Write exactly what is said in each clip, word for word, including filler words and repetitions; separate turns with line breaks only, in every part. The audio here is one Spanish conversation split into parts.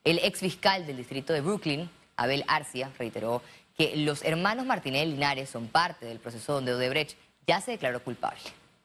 El ex fiscal del distrito de Brooklyn, Abel Arcia, reiteró que los hermanos Martinelli y Linares son parte del proceso donde Odebrecht ya se declaró culpable.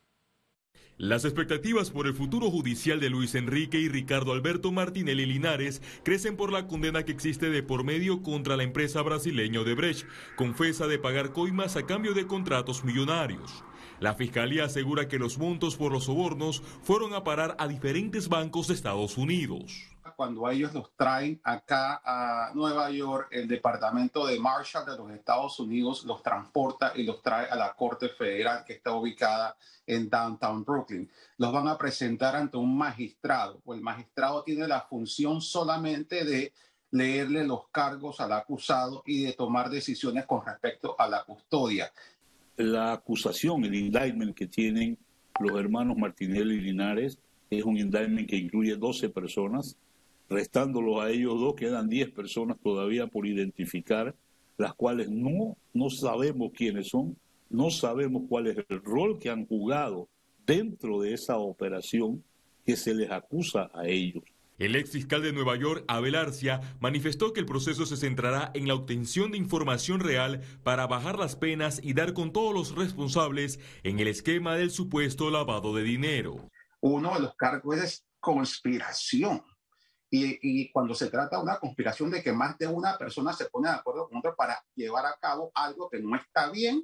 Las expectativas por el futuro judicial de Luis Enrique y Ricardo Alberto Martinelli Linares crecen por la condena que existe de por medio contra la empresa brasileña Odebrecht, confesa de pagar coimas a cambio de contratos millonarios. La fiscalía asegura que los montos por los sobornos fueron a parar a diferentes bancos de Estados Unidos.
Cuando ellos los traen acá a Nueva York, el Departamento de Marshall de los Estados Unidos los transporta y los trae a la Corte Federal que está ubicada en Downtown Brooklyn. Los van a presentar ante un magistrado, o el magistrado tiene la función solamente de leerle los cargos al acusado y de tomar decisiones con respecto a la custodia.
La acusación, el indictment que tienen los hermanos Martinelli y Linares es un indictment que incluye doce personas. Restándolos a ellos dos, quedan diez personas todavía por identificar, las cuales no, no sabemos quiénes son, no sabemos cuál es el rol que han jugado dentro de esa operación que se les acusa a ellos.
El ex fiscal de Nueva York, Abel Arcia, manifestó que el proceso se centrará en la obtención de información real para bajar las penas y dar con todos los responsables en el esquema del supuesto lavado de dinero.
Uno de los cargos es conspiración. Y, y cuando se trata de una conspiración de que más de una persona se pone de acuerdo con otra para llevar a cabo algo que no está bien,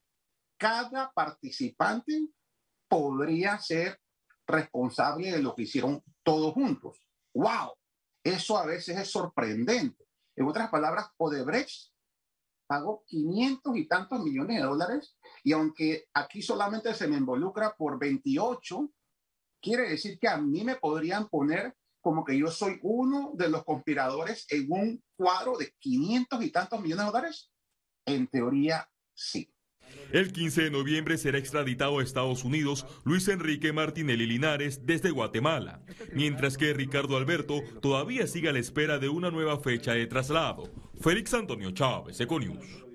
cada participante podría ser responsable de lo que hicieron todos juntos. ¡Wow! Eso a veces es sorprendente. En otras palabras, Odebrecht pagó quinientos y tantos millones de dólares y aunque aquí solamente se me involucra por veintiocho, quiere decir que a mí me podrían poner como que yo soy uno de los conspiradores en un cuadro de quinientos y tantos millones de dólares. En teoría, sí.
El quince de noviembre será extraditado a Estados Unidos Luis Enrique Martinelli Linares desde Guatemala, mientras que Ricardo Alberto todavía sigue a la espera de una nueva fecha de traslado. Félix Antonio Chávez, Econews.